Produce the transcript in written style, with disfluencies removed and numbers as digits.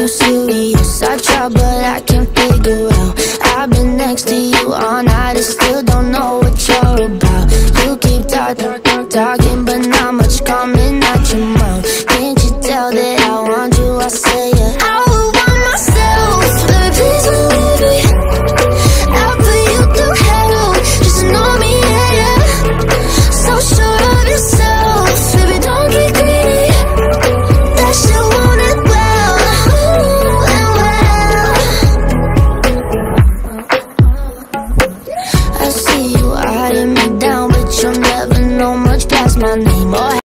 you serious? I try but I can't figure out. I've been next to you all night and still don't know what you're about. You keep talking